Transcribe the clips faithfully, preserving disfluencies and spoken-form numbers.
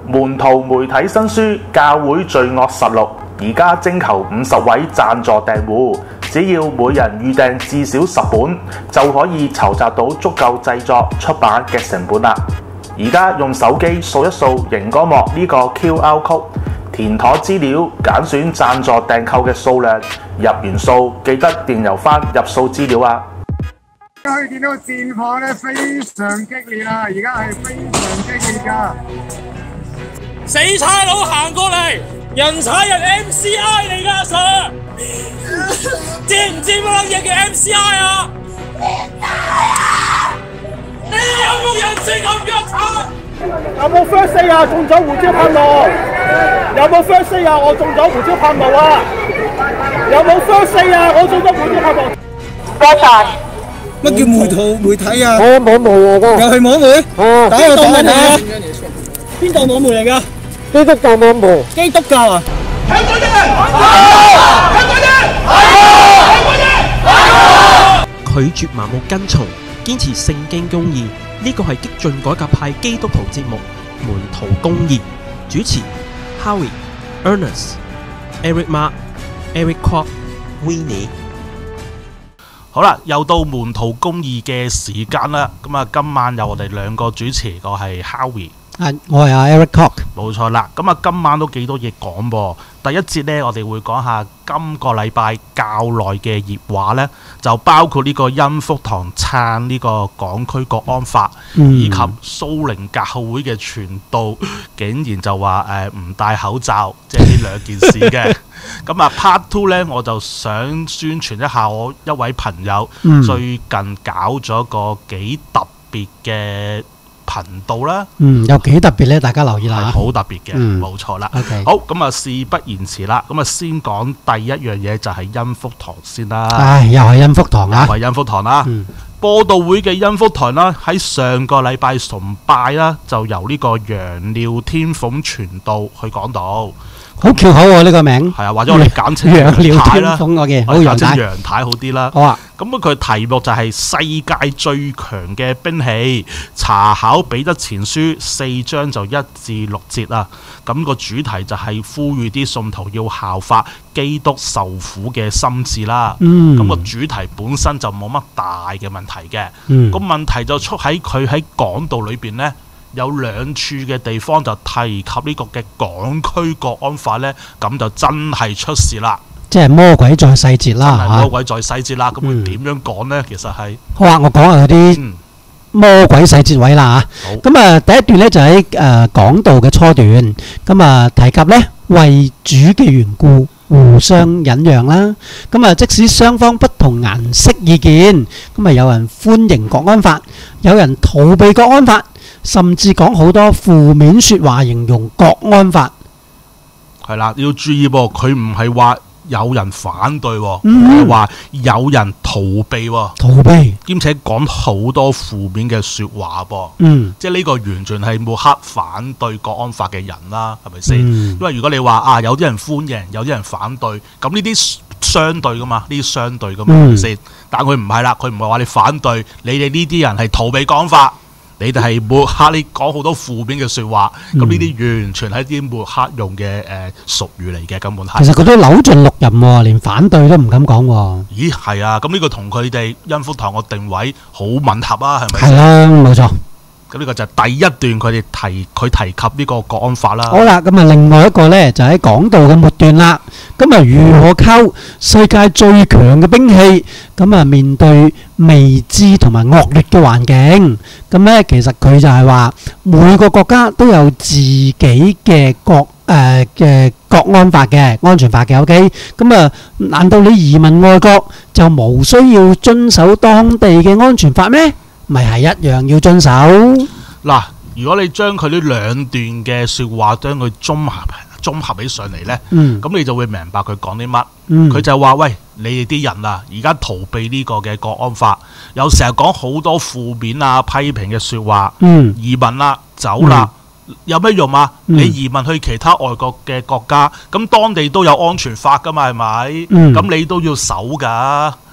門徒媒體新書《教會罪惡實錄》，而家徵求五十位贊助訂戶，只要每人預訂至少十本，就可以籌集到足夠製作出版嘅成本啦。而家用手機掃一掃熒光幕呢個 Q R code， 填妥資料，揀選贊助訂購嘅數量，入完數記得電郵翻入數資料啊！ 可以見到戰況咧非常激烈啊！而家係非常激烈㗎。 死差佬行過嚟，人踩人 M C I 嚟㗎，阿 Sir， 知唔知乜嘢叫 M C I 啊？你有冇人性咁腳踩？ 有冇 first aid 啊？中咗胡椒噴霧？有冇 first aid 啊？我中咗胡椒噴霧啊！有冇 first aid 啊？我中咗胡椒噴霧。多謝。 乜叫媒圖媒體啊？ 我網媒嚟㗎。又係網媒？哦。打個檔嚟啊！邊檔網媒嚟㗎？基督教網媒。基督教啊？香港人！香港人！香港人！ 拒絕盲目跟從，堅持聖經公義，呢個係激進改革派基督徒節目《門徒公義》，主持 Howie、Ernest、Eric Ma、Eric Kwok、Winnie。 好啦，又到門徒公義嘅時間啦。咁啊，今晚有我哋兩個主持，個係 Howie。 啊，我係阿 Eric Kwok。 冇錯啦。咁啊，今晚都幾多嘢講噃。第一節呢，我哋會講下今個禮拜教內嘅熱話呢，就包括呢個恩福堂撐呢個港區國安法，嗯、以及蘇寧教會嘅傳道竟然就話誒唔戴口罩，即係呢兩件事嘅。咁啊 part two 呢，我就想宣傳一下我一位朋友、嗯、最近搞咗個幾特別嘅頻道啦。 嗯，有幾特別呢？大家留意啦， 好特別嘅，冇、嗯、錯啦。 Okay. 好，咁啊事不宜遲啦，咁啊先講第一樣嘢就係恩福堂先啦。 唉，又係恩福堂啊！ 又係恩福堂啦。嗯、播道會嘅恩福堂啦，喺上個禮拜崇拜啦，就由呢個楊廖天鳳傳道去講道。 好翹口喎呢個名， 係啊，或者我哋簡稱楊廖天啦， 鳳嘅， 我哋簡稱楊太好啲啦。 好啊， 咁佢題目就係世界最強嘅兵器，查考彼得前書四章就一至六節啊。咁個主題就係呼籲啲信徒要效法基督受苦嘅心志啦。 嗯， 咁個主題本身就冇乜大嘅問題嘅。 嗯， 個問題就出喺佢喺講道裏邊呢。有兩處嘅地方就提及呢個嘅港區國安法呢，咁就真係出事啦。 即係魔鬼在細節啦， 係魔鬼在細節啦。咁佢點樣講呢？其實係好啊，我講下嗰啲魔鬼細節位啦嚇。咁啊，第一段呢就喺誒講道嘅初段，咁啊提及呢為主嘅緣故互相忍讓啦。咁啊，即使雙方不同顏色意見，咁啊有人歡迎國安法，有人逃避國安法。甚至講好多負面説話形容國安法， 係啦，要注意噃，佢唔係話有人反對，係話、嗯、有人逃避， 逃避， 兼且講好多負面嘅説話噃， 嗯， 即係呢個完全係抹黑反對國安法嘅人啦，係咪先？ 嗯、 因為如果你話啊，有啲人歡迎，有啲人反對，咁呢啲相對噶嘛，呢啲相對噶嘛，係咪先？但佢唔係啦，佢唔係話你反對，你哋呢啲人係逃避國安法。你哋係抹黑，你講好多負面嘅説話，咁呢啲完全係啲抹黑用嘅誒術語嚟嘅，根本係。其實佢都扭盡六壬喎，連反對都唔敢講喎。 咦，係啊，咁呢個同佢哋恩福堂個定位好吻合啊，係咪？ 係啦，冇錯。 咁呢個就係第一段佢哋提佢提及呢個國安法啦。 好啦，咁啊另外一個呢就喺講道嘅末段啦。咁啊如何靠世界最強嘅兵器，咁啊面對未知同埋惡劣嘅環境，咁呢其實佢就係話每個國家都有自己嘅國誒嘅國安法嘅安全法嘅 ，OK。咁啊難道你移民外國就無需要遵守當地嘅安全法咩？咪係一樣要遵守。 嗱，如果你將佢呢兩段嘅説話將佢綜合綜合起上嚟呢，咁、嗯、你就會明白佢講啲乜。佢、嗯、就話：喂，你哋啲人啊，而家逃避呢個嘅國安法，又成日講好多負面啊、批評嘅説話。嗯、移民啦、啊，走啦、嗯，有咩用啊？嗯、你移民去其他外國嘅國家，咁當地都有安全法噶嘛，係咪？咁、嗯、你都要守㗎。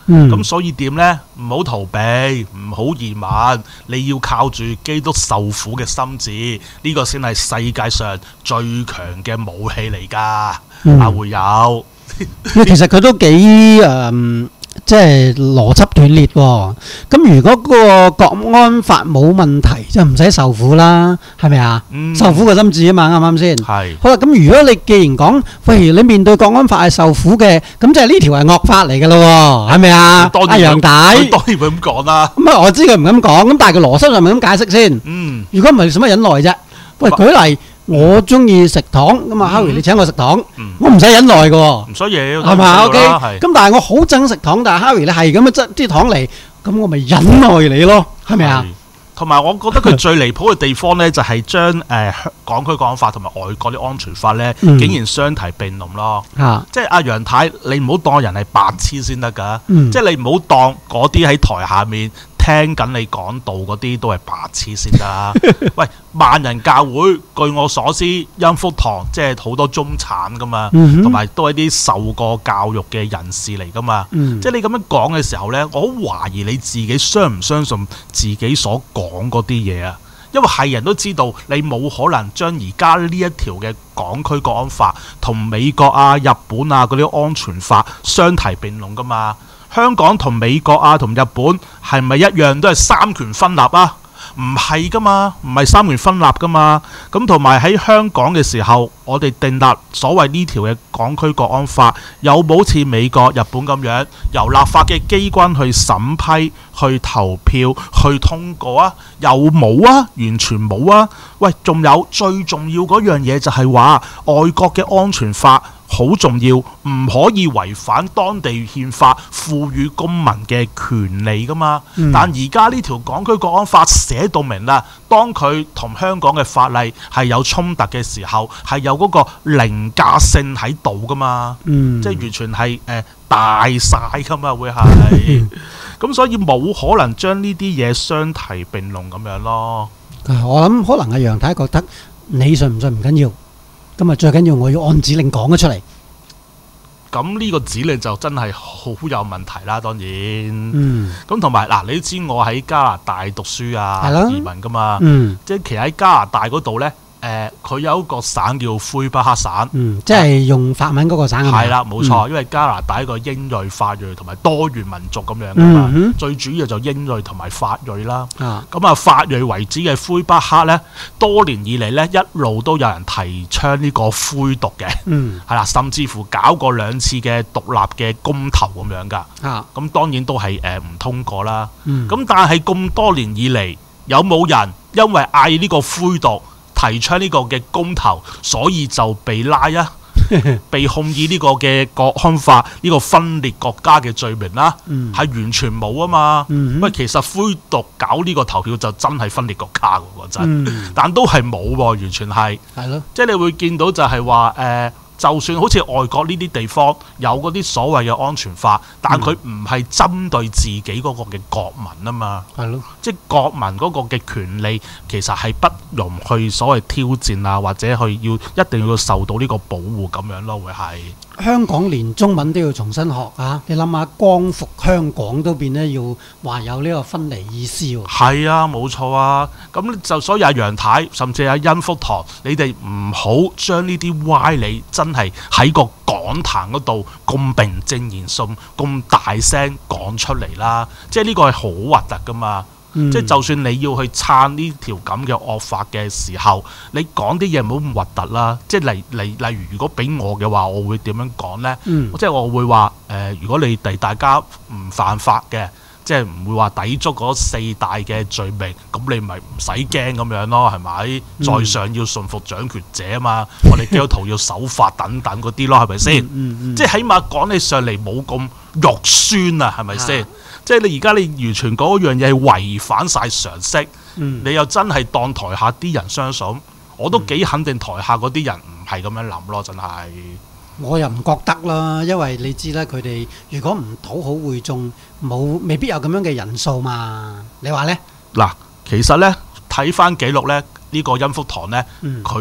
咁所以點呢？唔好逃避，唔好移民，你要靠住基督受苦嘅心志，呢個先係世界上最強嘅武器嚟㗎。阿會友， 其實佢都幾誒。即係邏輯斷裂喎，咁如果個國安法冇問題，就唔使受苦啦，係咪啊？嗯、受苦個心志啊嘛，啱唔啱先？係。好啦，咁如果你既然講，喂，你面對國安法係受苦嘅，咁即係呢條係惡法嚟㗎咯喎，係咪啊？阿楊大， 當然會咁講啦。 咁啊，我知佢唔咁講，咁但係佢邏輯上咪咁解釋先。嗯。如果唔係，使乜忍耐啫？喂，舉例。我中意食糖咁啊 ，Harry 你請我食糖，我唔使忍耐嘅喎， 唔需要係嘛 ？OK，咁但係我好憎食糖，但係 Harry 你係咁樣執啲糖嚟，咁我咪忍耐你咯，係咪啊？ 同埋我覺得佢最離譜嘅地方咧，就係將誒港區國安法同埋外國啲安全法咧，竟然相提並論咯。即係阿楊太，你唔好當人係白痴先得㗎，即係你唔好當嗰啲喺台下面聽緊你講道嗰啲都係白痴先得。喂，萬人教會據我所知，恩福堂即係好多中產噶嘛，同埋都係啲受過教育嘅人士嚟噶嘛。即係你咁樣講嘅時候咧，我好懷疑你自己相唔相信自己所講嗰啲嘢啊。因為係人都知道，你冇可能將而家呢一條嘅港區國安法同美國啊、日本啊嗰啲安全法相提並論噶嘛。香港同美國啊同日本係咪一樣都係三權分立啊？唔係噶嘛，唔係三權分立噶嘛。咁同埋喺香港嘅時候，我哋訂立所謂呢條嘅港區國安法，有冇似美國、日本咁樣由立法嘅機關去審批、去投票、去通過啊？有冇啊？完全冇啊！喂，仲有最重要嗰樣嘢就係話外國嘅安全法。好重要，唔可以違反當地憲法賦予公民嘅權利㗎嘛。嗯、但而家呢條港區國安法寫到明啦，當佢同香港嘅法例係有衝突嘅時候，係有嗰個凌駕性喺度㗎嘛。嗯、即係完全係誒、呃、大晒㗎嘛，會係。咁所以冇可能將呢啲嘢相提並論咁樣咯。 我諗可能阿楊太覺得你信唔信唔緊要。咁啊，最緊要我要按指令講咗出嚟。 咁呢個指令就真係好有問題啦，當然。嗯。咁同埋嗱，你都知我喺加拿大讀書啊，移民噶嘛。嗯。即係其實喺加拿大嗰度咧，誒、呃，佢有一個省叫魁北克省。嗯。即係用法文嗰個省係咪？係啦，冇錯，嗯、因為加拿大一個英裔、法裔同埋多元民族咁樣噶嘛。嗯、最主要就英裔同埋法裔啦。啊。咁啊，法裔為主嘅魁北克咧，多年以嚟咧一路都有人提倡呢個魁獨嘅。嗯。係啦，甚至乎搞過兩次嘅獨立嘅公投咁樣㗎。啊。咁當然都係誒唔通過啦。嗯。咁但係咁多年以嚟，有冇人因為嗌呢個魁獨提出呢個嘅公投，所以就被拉啊，被控以呢個嘅國安法呢個分裂國家嘅罪名啦，係、嗯、完全冇啊嘛。喂、嗯，其實魁獨搞呢個投票就真係分裂國家㗎喎，真，嗯、但都係冇喎，完全係。係咯，即係你會見到就係話誒。呃就算好似外國呢啲地方有嗰啲所謂嘅安全法，但佢唔係針對自己嗰個嘅國民啊嘛，係咯，即係國民嗰個嘅權利其實係不容去所謂挑戰啊，或者去要一定要受到呢個保護咁樣咯，會係。香港連中文都要重新學啊！你諗下，光復香港都變咧要話有呢個分離意思喎。係啊，冇錯啊。咁就所以阿楊太甚至阿恩福堂，你哋唔好將呢啲歪理真係喺個講壇嗰度咁名正言順、咁大聲講出嚟啦。即係呢個係好核突噶嘛。嗯、即係就算你要去撐呢條咁嘅惡法嘅時候，你講啲嘢唔好咁核突啦。即係例例例如，如果俾我嘅話，我會點樣講呢？嗯、即係我會話誒、呃，如果你哋大家唔犯法嘅，即係唔會話抵觸嗰四大嘅罪名，咁你咪唔使驚咁樣咯，係咪？嗯、在上要順服掌權者啊嘛，我哋基督徒要守法等等嗰啲咯，係咪先？嗯嗯嗯、即係起碼講起上嚟冇咁肉酸啊，係咪先？即係你而家你完全嗰樣嘢係違反晒常識，嗯、你又真係當台下啲人相信，我都幾肯定台下嗰啲人唔係咁樣諗咯，真係。我又唔覺得啦，因為你知啦，佢哋如果唔討好會眾，冇未必有咁樣嘅人數嘛。你話呢？嗱，其實呢，睇翻記錄呢，呢、呢個恩福堂呢，佢、嗯。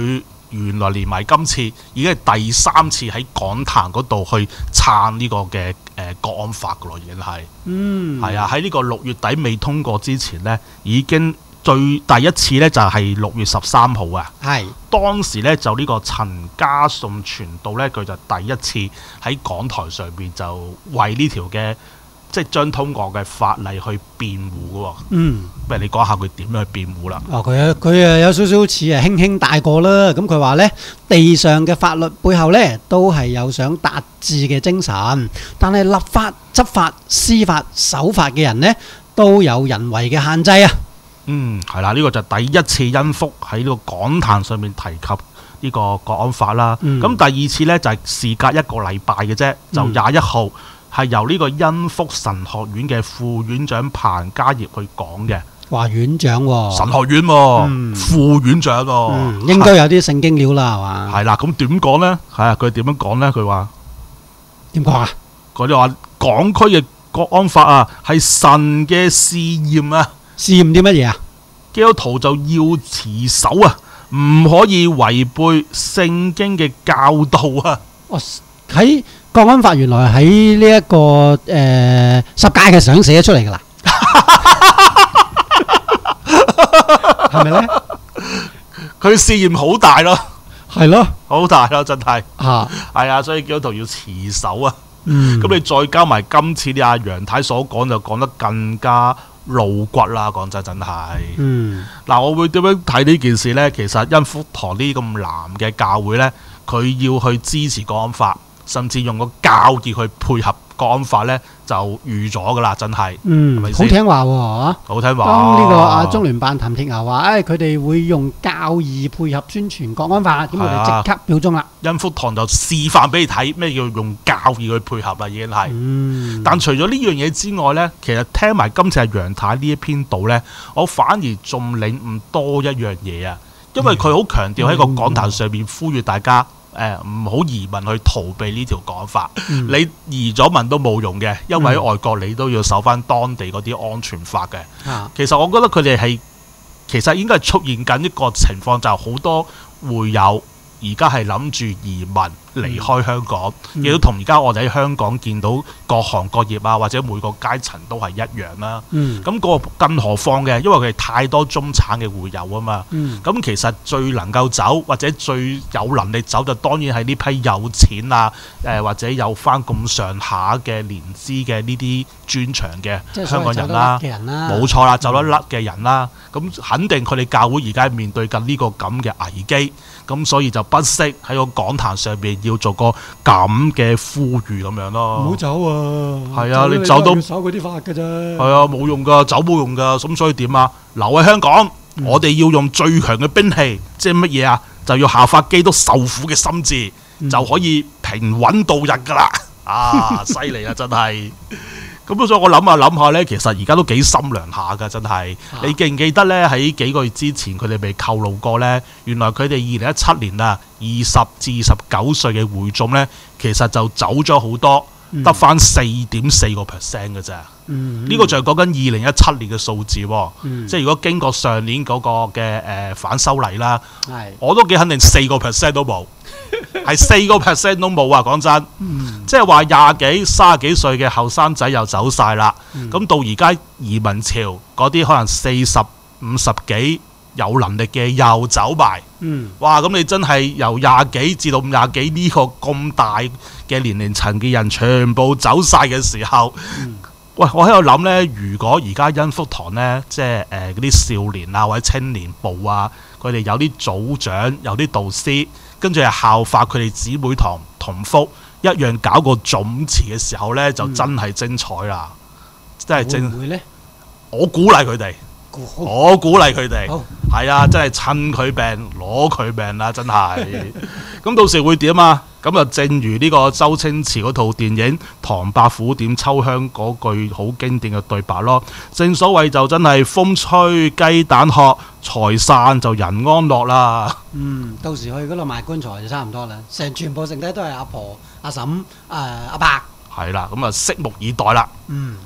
原來連埋今次已經係第三次喺港壇嗰度去撐呢個嘅誒、呃、國安法噶咯，已經係。嗯。係啊，喺呢個六月底未通過之前呢，已經最第一次呢就係六月十三號啊。係。當時呢，就呢個陳家順傳道呢，佢就第一次喺港台上邊就為呢條嘅即係將通過嘅法例去辯護嘅喎。嗯。不如你講下佢點樣去辯護啦？哦，佢佢誒有少少似誒輕輕帶過啦。咁佢話呢，地上嘅法律背後呢，都係有想達致嘅精神，但係立法、執法、司法、守法嘅人呢，都有人為嘅限制啊。嗯，係啦，呢、這個就第一次恩福喺呢個講壇上面提及呢個國安法啦。咁、嗯、第二次呢，就係、是、事隔一個禮拜嘅啫，就廿一號係由呢個恩福神學院嘅副院長彭家業去講嘅。話院長喎、哦，神學院喎、哦，嗯、副院長喎、哦嗯，應該有啲聖經料啦，係嘛？係啦，咁點講呢？係啊，佢點樣講呢？佢話點講啊？佢哋話港區嘅國安法啊，係神嘅試驗啊！試驗啲乜嘢啊？基督徒就要持守啊，唔可以違背聖經嘅教導啊！哦，喺國安法原來喺呢一個誒、呃、十誡嘅時候寫咗出嚟㗎啦。係咪咧？佢試驗好大咯，係咯，好大咯，真係嚇，係啊，所以基督徒要持守啊。嗯，咁你再加埋今次啲阿楊太所講，就講得更加露骨啦。講真，真係。嗯，嗱，我會點樣睇呢件事呢？其實恩福堂呢咁藍嘅教會呢，佢要去支持國安法，甚至用個教義去配合國安法呢，就預咗噶啦，真係。嗯，好聽話喎，好聽話。當呢個啊中聯辦譚鐵牛話，誒佢哋會用教義配合宣傳國安法，咁我哋即刻表忠啦。恩福堂就示範俾你睇咩叫用教義去配合啦，已經係。嗯。但除咗呢樣嘢之外呢，其實聽埋今次阿楊太呢一篇道呢，我反而仲領悟多一樣嘢啊，因為佢好強調喺個講壇上面呼籲大家。誒唔好移民去逃避呢條講法，嗯、你移咗民都冇用嘅，因為喺外國你都要守翻當地嗰啲安全法嘅。嗯、其實我覺得佢哋係其實應該係出現緊一個情況，就係好多會友而家係諗住移民離開香港，亦都同而家我哋喺香港見到各行各業啊，或者每個階層都係一樣啦。咁、嗯、個更何況嘅，因為佢哋太多中產嘅會友啊嘛。咁、嗯、其實最能夠走或者最有能力走，就當然係呢批有錢啊，誒、呃、或者有翻咁上下嘅年資嘅呢啲專長嘅香港人啦。冇錯啦，走得甩嘅人啦。咁、嗯、肯定佢哋教會而家面對緊呢個咁嘅危機，咁所以就不惜喺個講壇上邊要做個咁嘅呼籲咁樣咯。唔好走啊！係啊，你走都守嗰啲法㗎啫。係啊，冇用㗎，走冇用㗎。咁所以點啊？留喺香港，嗯、我哋要用最強嘅兵器，即係乜嘢啊？就要效法基督受苦嘅心志，嗯、就可以平穩度日㗎啦。啊，犀利啊，真係！咁所以我諗下諗下呢，其實而家都幾心涼下㗎，真係。啊、你記唔記得呢？喺幾個月之前，佢哋未透露過呢？原來佢哋二零一七年啊，二十至二十九歲嘅會眾呢，其實就走咗好多，得返四點四個 percent 嘅啫。呢、嗯、個就係講緊二零一七年嘅數字喎。嗯、即係如果經過上年嗰個嘅誒、呃、反修例啦，是我都幾肯定四個 percent 都冇。係四個 percent 都冇啊！講真，嗯、即係話廿幾、三十幾歲嘅後生仔又走晒啦。咁、嗯、到而家移民潮嗰啲可能四十五十幾有能力嘅又走埋。嗯、哇！咁你真係由廿幾至到廿幾呢個咁大嘅年齡層嘅人全部走晒嘅時候，嗯、喂！我喺度諗呢，如果而家恩福堂呢，即係誒嗰啲少年啊或者青年部啊，佢哋有啲組長、有啲導師。跟住係效法佢哋姊妹堂同福一樣搞個總辭嘅時候呢，就真係精彩啦！嗯、真係精。會唔會呢？我鼓勵佢哋，好我鼓勵佢哋，係啊，真係趁佢病攞佢命啦！真係。咁到時會點啊？咁就正如呢個周星馳嗰套電影《唐伯虎點秋香》嗰句好經典嘅對白咯。正所謂就真係風吹雞蛋殼，財散就人安樂啦。嗯，到時去嗰度賣棺材就差唔多啦。成全部剩低都係阿婆、阿嬸、誒、呃、阿伯。係啦，咁啊，拭目以待啦。嗯。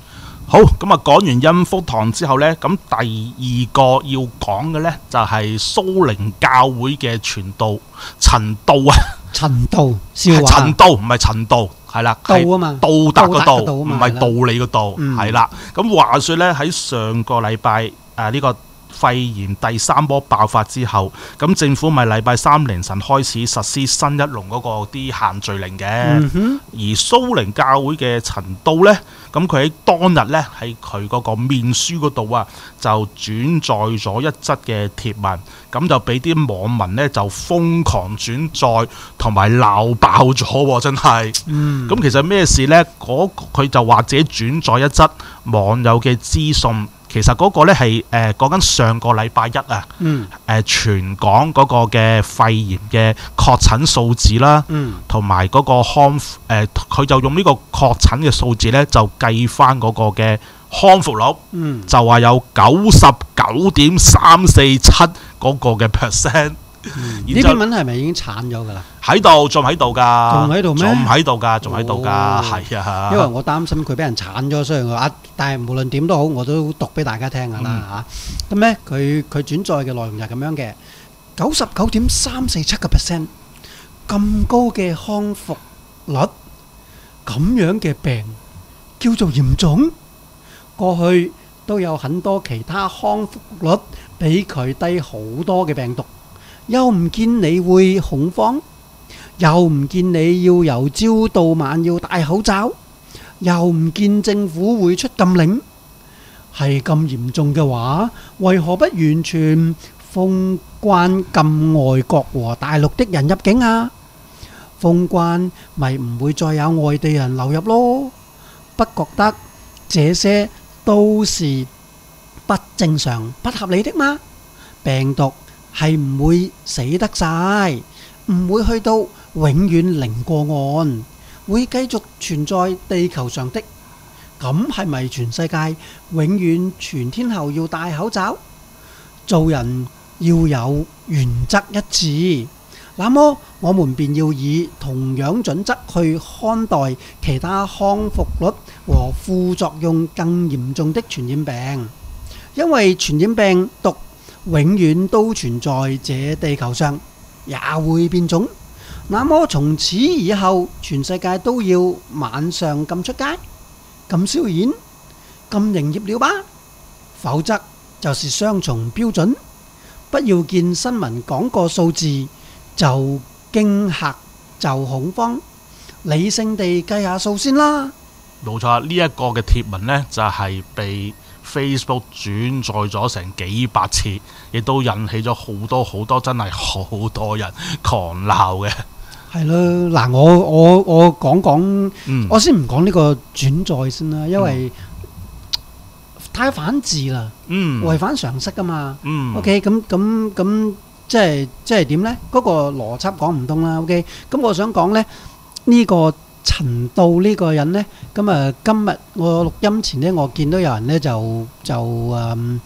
好，咁啊講完恩福堂之後呢，咁第二個要講嘅呢，就係蘇寧教會嘅傳道陳道啊， 陳道笑話， 陳道唔係陳道，係啦， 道啊嘛， 道德個道， 道唔係道理個道，係啦。咁話說呢，喺上個禮拜誒呢個肺炎第三波爆發之後，咁政府咪禮拜三凌晨開始實施新一籠嗰個啲限聚令嘅。 嗯、 而蘇寧教會嘅陳道呢，咁佢喺當日呢，喺佢嗰個面書嗰度啊，就轉載咗一則嘅貼文，咁就俾啲網民呢，就瘋狂轉載同埋鬧爆咗喎，真係。咁、 嗯、 其實咩事呢？嗰佢就話自己轉載一則網友嘅資訊。其實嗰個咧係誒講緊上個禮拜一啊，誒、 嗯呃、全港嗰個嘅肺炎嘅確診數字啦，同埋嗰個康誒，佢、呃、就用呢個確診嘅數字咧，就計翻嗰個嘅康復率， 嗯、就話有九十九點三四七嗰個嘅 percent。 呢篇文係咪已經鏟咗㗎啦？ 喺度，仲喺度㗎， 仲喺度咩？ 仲喺度㗎，仲喺度㗎，係啊。 因為我擔心佢俾人鏟咗，所以我啊，但係無論點都好，我都讀俾大家聽下啦嚇。咁咧，佢佢轉載嘅內容就係咁樣嘅，九十九點三四七個 percent 咁高嘅康復率，咁樣嘅病叫做嚴重。過去都有很多其他康復率比佢低好多嘅病毒。又唔見你會恐慌，又唔見你要由朝到晚要戴口罩，又唔見政府會出禁令。係咁嚴重嘅話，為何不完全封關禁外國和大陸的人入境啊？封關咪唔會再有外地人流入咯？不覺得這些都是不正常、不合理的嗎？病毒係唔會死得晒，唔會去到永遠零個案，會繼續存在地球上的。咁係咪全世界永遠全天候要戴口罩？做人要有原則一致，那麼我們便要以同樣準則去看待其他康復率和副作用更嚴重的傳染病，因為傳染病毒永遠都存在這地球上，也會變種。那麼從此以後，全世界都要晚上禁出街、禁消遣、禁營業了吧？否則就是雙重標準。不要見新聞講個數字就驚嚇就恐慌，理性地計下數先啦。 冇錯，呢、這、一個嘅貼文呢，就係、是、被Facebook 轉載咗成幾百次，亦都引起咗好多好多真係好多人狂鬧嘅。係咯， 嗱，我我我講講，嗯、我先唔講呢個轉載先啦，因為、嗯、太反智啦，嗯、違反常識噶嘛。嗯、OK，咁咁咁即係即係點呢？嗰、嗰個邏輯講唔通啦。OK，咁我想講呢，呢、呢個陳道呢個人呢，咁啊今日我錄音前呢，我見到有人呢就就誒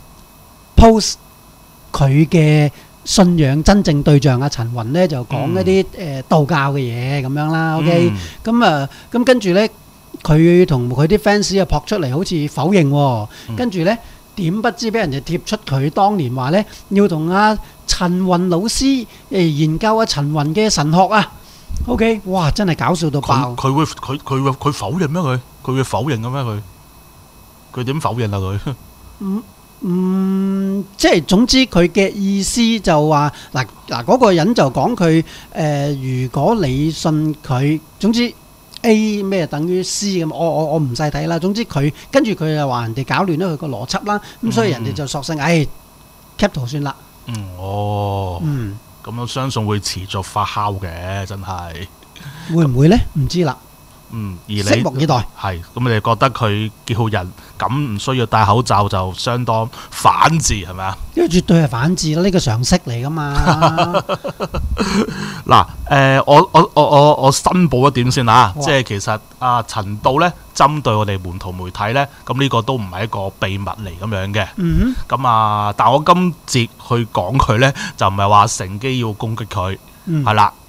post 佢嘅信仰真正對象阿陳雲呢，就講一啲誒道教嘅嘢咁樣啦。OK，咁啊咁跟住呢，佢同佢啲 fans 啊撲出嚟，好似否認喎。跟住呢，點不知俾人哋貼出佢當年話呢，要同阿陳雲老師誒研究阿陳雲嘅神學啊。O.K. 哇，真係搞笑到爆！ 佢會佢佢會佢否認咩？佢佢會否認嘅咩？佢佢點否認啊？佢嗯嗯，即係總之佢嘅意思就話嗱嗱嗰個人就講佢誒，如果你信佢，總之 A 咩等於 C 咁，我我我唔細睇啦。總之佢跟住佢就話人哋搞亂咗佢個邏輯啦，咁、嗯、所以人哋就索性誒 cap 圖算啦。 嗯，哦， 嗯。 咁我相信會持續發酵嘅，真係會唔會呢？唔知啦。 嗯，而你拭目以待。 係咁，你哋覺得佢叫人咁唔需要戴口罩就相當反智係咪啊？ 因為絕對係反智啦，呢個常識嚟噶嘛。 嗱，誒，我我我我我申報一點先啊，即係其實阿陳道呢，針對我哋門徒媒體呢，咁呢個都唔係一個秘密嚟咁樣嘅。嗯哼。咁啊，但我今節去講佢呢，就唔係話乘機要攻擊佢，係啦。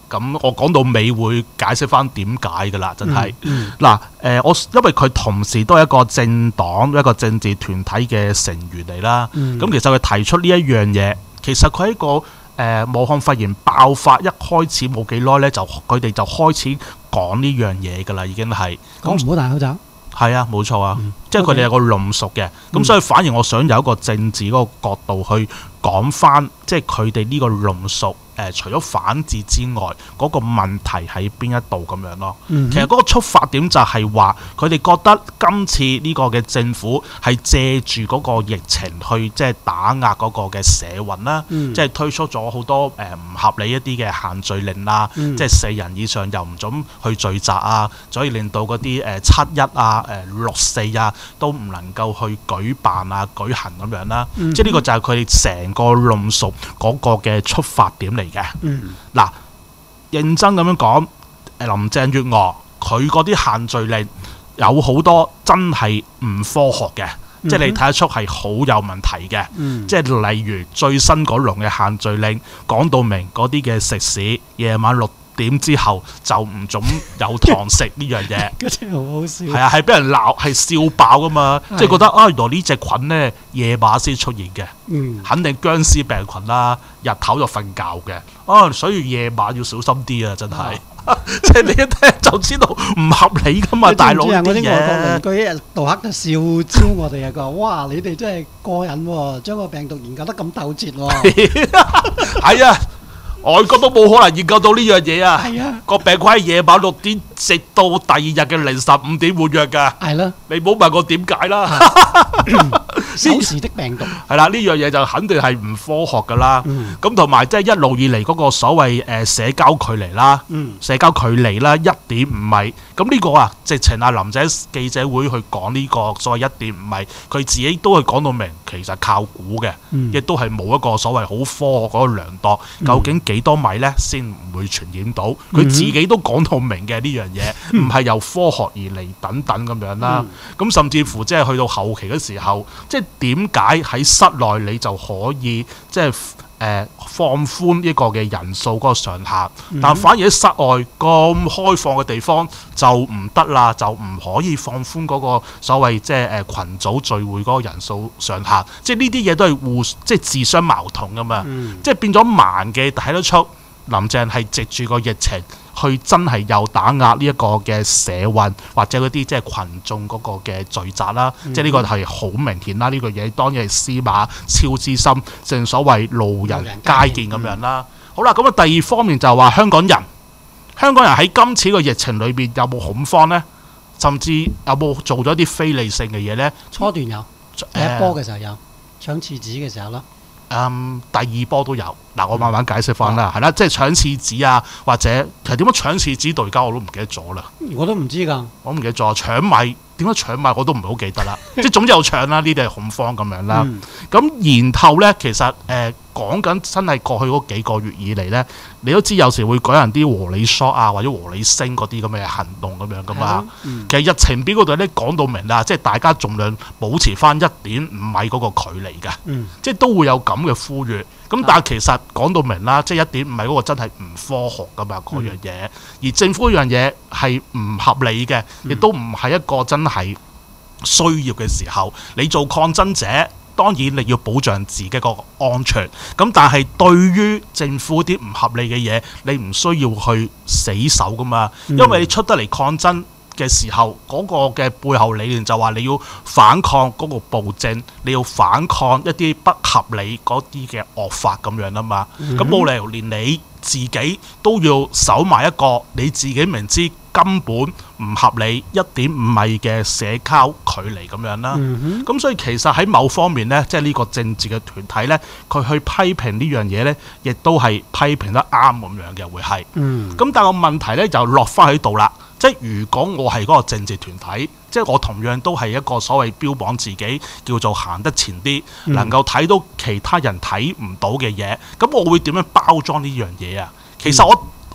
咁我講到尾會解釋翻點解㗎啦，真係。嗱、 嗯， 誒、嗯，我因為佢同時都係一個政黨、一個政治團體嘅成員嚟啦。咁、 嗯、 其實佢提出呢一樣嘢，其實佢喺個誒、呃、武漢肺炎爆發一開始冇幾耐咧，就佢哋就開始講呢樣嘢㗎啦，已經係。 講唔好戴口罩。 係啊，冇錯啊， 嗯、 即係佢哋有個論述嘅，咁、嗯、所以反而我想有一個政治嗰個角度去講翻，即係佢哋呢個論述。誒、呃，除咗反智之外，嗰、那個問題喺邊一度咁樣咯？嗯、其實嗰個出發點就係話，佢哋覺得今次呢個嘅政府係借住嗰個疫情去即係打壓嗰個嘅社運啦，嗯、即係推出咗好多誒唔、呃、合理一啲嘅限聚令啊，嗯、即係四人以上又唔准去聚集啊，所以令到嗰啲誒七一啊、誒六四啊都唔能夠去舉辦啊、舉行咁樣啦。嗯、即係呢個就係佢哋成個論述嗰個嘅出發點嚟。嘅，嗱、嗯，認真咁樣講，林鄭月娥佢嗰啲限聚令有好多真係唔科學嘅，嗯、即係你睇得出係好有問題嘅，嗯、即係例如最新嗰輪嘅限聚令講到明嗰啲嘅食肆夜晚六點之後就唔准有堂食呢樣嘢， 嗰啲好好笑。係啊，係俾人鬧，係笑爆噶嘛，即係覺得啊，原來呢隻菌咧夜晚先出現嘅，嗯、肯定僵屍病菌啦，日頭就瞓覺嘅，啊，所以夜晚要小心啲啊，真係，即係、啊、你一聽就知道唔合理噶嘛，大佬啲嘢。 我啲外國鄰居一日到黑就笑招我哋啊，佢話：哇，你哋真係過癮喎，將個病毒研究得咁透徹喎。 係啊。外國都冇可能研究到呢樣嘢啊！ 係啊， 個病菌喺夜晚六點直到第二日嘅凌晨五點活躍㗎。係啦，你唔好問我點解啦。 手時的病毒係啦，呢樣嘢就肯定係唔科學㗎啦。咁同埋即係一路以嚟嗰個所謂誒社交距離啦，嗯、社交距離啦，一點五米。咁呢個啊，直情阿林仔記者會去講呢個所謂一點五米，佢自己都係講到明，其實靠估嘅，亦、嗯、都係冇一個所謂好科學嗰個量度，究竟幾多米呢先唔會傳染到？佢、嗯、自己都講到明嘅呢樣嘢，唔係、嗯、由科學而嚟等等咁樣啦。咁、嗯、甚至乎即係去到後期嘅時候，即係點解喺室內你就可以即係誒放寬呢個嘅人數嗰個上限，嗯、但反而喺室外咁開放嘅地方就唔得啦，就唔可以放寬嗰個所謂即係誒羣組聚會嗰個人數上限，即係呢啲嘢都係互即係自相矛盾噶嘛，嗯、即係變咗盲嘅睇得出林鄭係藉住個疫情去真係又打壓呢一個嘅社運或者嗰啲即係群眾嗰個嘅聚集啦，嗯、即係呢個係好明顯啦。呢、呢個嘢當然係司馬超之心，正所謂路人皆見咁樣啦。嗯、好啦，咁啊第二方面就係話香港人，香港人喺今次個疫情裏邊有冇恐慌呢？甚至有冇做咗啲非理性嘅嘢呢？ 初段有，第一波嘅時候有，搶廁紙嘅時候啦。 嗯，第二波都有，嗱我慢慢解釋翻啦，係啦、嗯，即係搶廁紙啊，或者其實點樣搶廁紙到而家我都唔記得咗啦。 我都唔知㗎， 我唔記得咗搶米點樣搶米我都唔係好記得啦。即係總之有搶啦，呢啲係恐慌咁樣啦。咁、嗯、然後咧，其實誒、呃、講緊真係過去嗰幾個月以嚟咧，你都知有時會舉行啲和理 shot 啊，或者和理聲嗰啲咁嘅行動咁樣噶嘛。嗯、其實日程表嗰度咧講到明啦，即係大家盡量保持翻一點五米嗰個距離㗎，嗯、即係都會有咁嘅呼籲。咁但係其實講到明啦，即係一點五米嗰個真係唔科學噶嘛嗰樣嘢，嗯、而政府嗰樣嘢係唔合理嘅，亦、嗯、都唔係一個真係需要嘅時候。你做抗爭者，當然你要保障自己個安全。咁但係對於政府啲唔合理嘅嘢，你唔需要去死守噶嘛，因為你出得嚟抗爭嘅時候，嗰、那個嘅背後理念就話你要反抗嗰個暴政，你要反抗一啲不合理嗰啲嘅惡法咁樣啊嘛。咁冇、嗯、理由連你自己都要守埋一個你自己明知根本唔合理一點五米嘅社交距離咁樣啦。咁、嗯、哼所以其實喺某方面呢，即係呢個政治嘅團體呢，佢去批評呢樣嘢呢，亦都係批評得啱咁樣嘅會係。咁、嗯、但係個問題呢，就落翻喺度啦。即係如果我係嗰個政治團體，即係我同樣都係一個所謂標榜自己叫做行得前啲，嗯、能夠睇到其他人睇唔到嘅嘢，咁我會點樣包裝呢樣嘢啊？其實我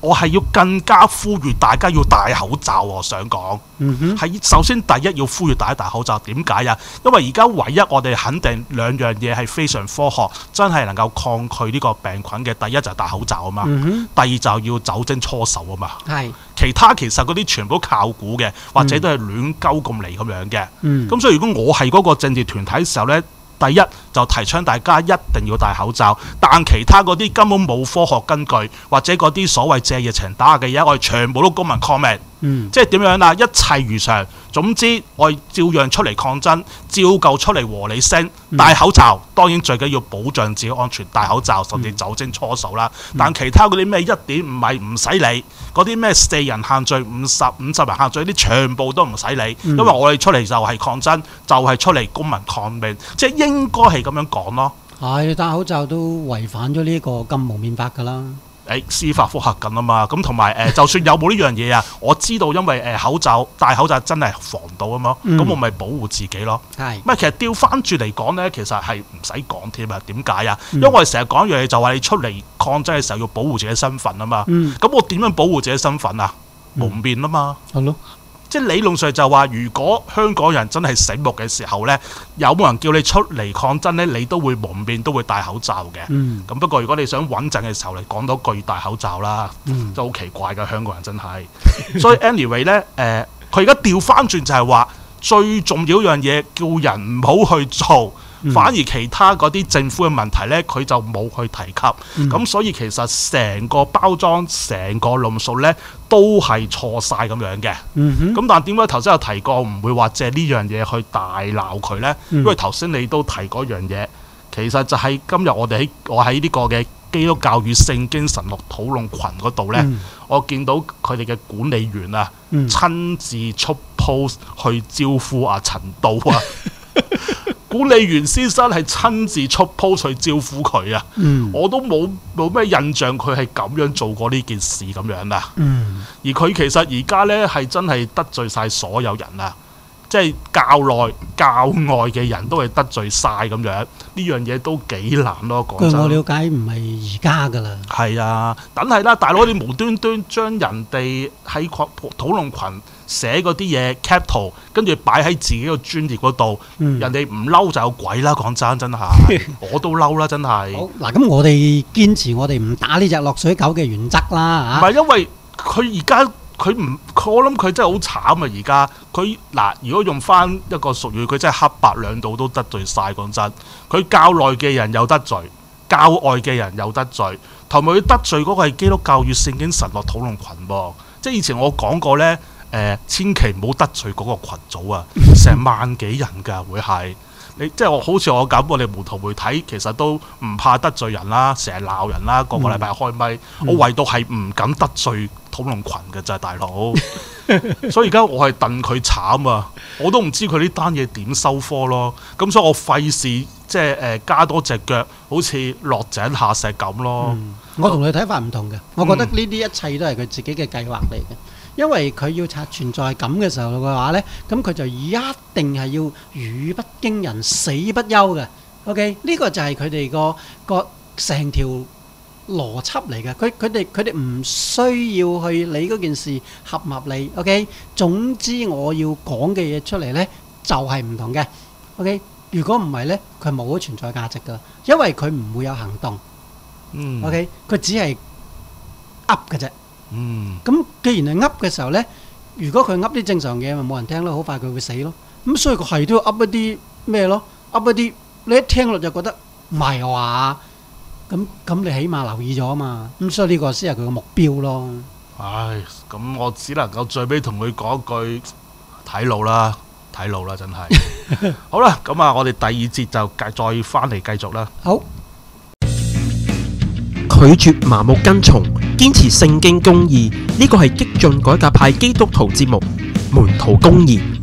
我係要更加呼籲大家要戴口罩喎，我想講。 嗯哼。 係首先第一要呼籲大家戴口罩，點解啊？因為而家唯一我哋肯定兩樣嘢係非常科學，真係能夠抗拒呢個病菌嘅。第一就係戴口罩啊嘛， 嗯、 第二就要酒精搓手啊嘛。 係。 其他其實嗰啲全部都靠估嘅，或者都係亂鳩咁嚟咁樣嘅。咁、 嗯、 所以如果我係嗰個政治團體嘅時候呢，第一就提倡大家一定要戴口罩，但其他嗰啲根本冇科學根據，或者嗰啲所謂借疫情打嘅嘢，我哋全部都公民抗命。 嗯、 即係點樣啦？一切如常。總之我哋照樣出嚟抗爭，照舊出嚟和你聲。戴口罩當然最緊要保障自己安全，戴口罩甚至酒精搓手啦。 嗯、 但其他嗰啲咩一點五米唔使理，嗰啲咩四人限聚、五十五十人限聚啲全部都唔使理， 嗯、 因為我哋出嚟就係抗爭，就係、是、出嚟公民抗命，即係應該係咁樣講咯。 係你戴口罩都違反咗呢個禁蒙面法㗎啦。 誒司法覆核緊啊嘛，咁同埋誒，就算有冇呢樣嘢啊，我知道因為誒、呃、口罩戴口罩真係防到啊嘛，咁、嗯、我咪保護自己咯。係，唔係其實調翻轉嚟講咧，其實係唔使講添啊。點解啊？因為我哋成日講一樣嘢，就話你出嚟抗爭嘅時候要保護自己身份啊嘛。咁、嗯、我點樣保護自己身份啊？蒙面啊嘛。係咯。即係理論上就話，如果香港人真係醒目嘅時候呢，有冇人叫你出嚟抗爭呢？你都會蒙面，都會戴口罩嘅。咁、嗯、不過如果你想穩陣嘅時候，你講到句戴口罩啦，嗯、就好奇怪㗎，香港人真係。所以 anyway 呢，誒、呃，佢而家調翻轉就係話，最重要一樣嘢叫人唔好去做。嗯、反而其他嗰啲政府嘅問題呢，佢就冇去提及。咁、嗯、所以其實成個包裝、成個論述呢，都係錯晒咁樣嘅。咁、嗯、但係點解頭先有提過唔會話借呢樣嘢去大鬧佢呢？嗯、因為頭先你都提嗰樣嘢，其實就係今日我哋喺我喺呢個嘅基督教與聖經神學討論群嗰度呢，嗯、我見到佢哋嘅管理員啊，嗯、親自出 post 去招呼阿陳道啊。管理員先生係親自出 post 去招呼佢啊！嗯、我都冇冇咩印象佢係咁樣做過呢件事咁樣啦。嗯、而佢其實而家呢係真係得罪晒所有人啊！即係教內教外嘅人都係得罪晒咁樣，呢樣嘢都幾難咯。講真， 據我了解唔係而家㗎啦。係啊，等係啦，大佬你無端端將人哋喺討論群寫嗰啲嘢 cap 圖，跟住擺喺自己個專頁嗰度，嗯、人哋唔嬲就有鬼啦！講真，真係我都嬲啦，真係。 好嗱，咁我哋堅持我哋唔打呢隻落水狗嘅原則啦嚇。 唔係因為佢而家。佢唔，我諗佢真係好慘啊！而家佢嗱，如果用翻一個俗語，佢真係黑白兩道都得罪晒。講真，佢教內嘅人有得罪，教外嘅人有得罪，同埋佢得罪嗰個係基督教與聖經神學討論群噃。即係以前我講過呢，誒、呃，千祈唔好得罪嗰個群組啊，成萬幾人㗎會係。你即係我好似我咁，我哋無圖媒體其實都唔怕得罪人啦，成日鬧人啦，個個禮拜開咪，嗯、我唯獨係唔敢得罪討論群嘅咋，大佬。所以而家我係戥佢慘啊！我都唔知佢呢單嘢點收科咯。咁所以我費事即係誒加多隻腳，好似落井下石咁咯。 嗯、我同你睇法唔同嘅，我覺得呢啲一切都係佢自己嘅計劃嚟嘅。因為佢要刷存在感嘅時候嘅話呢，咁佢就一定係要語不驚人死不休嘅。OK，呢個就係佢哋個個成條邏輯嚟嘅。佢佢哋佢哋唔需要去理嗰件事合唔合理。OK，總之我要講嘅嘢出嚟呢，就係唔同嘅。OK，如果唔係呢，佢冇咗存在價值噶，因為佢唔會有行動。嗯。OK，佢只係噏嘅啫。嗯，咁既然係噏嘅時候呢，如果佢噏啲正常嘢，咪冇人聽咯，好快佢會死咯。咁所以佢係都要噏一啲咩咯？噏一啲你一聽落就覺得唔係話，咁咁你起碼留意咗啊嘛。咁所以呢個先係佢嘅目標咯。 唉，咁我只能夠最尾同佢講一句睇路啦，睇路啦，真係。好啦，咁啊，我哋第二節就繼再翻嚟繼續啦。 好。 拒絕盲目跟從，堅持聖經公義，呢個係激進改革派基督徒節目《門徒公義》。